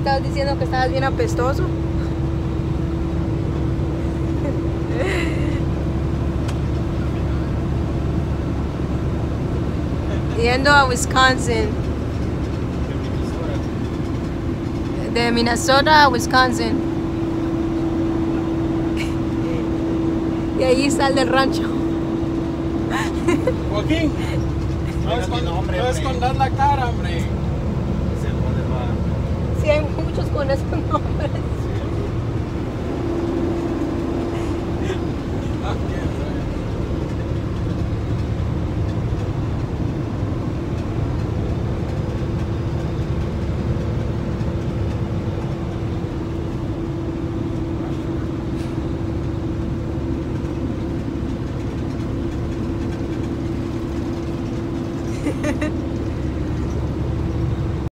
estabas diciendo que estabas bien apestoso. Yendo a Wisconsin. De Minnesota a Wisconsin. Y ahí está el del rancho. Joaquín, no escondas la cara, hombre. Sí, hay muchos con esos nombres.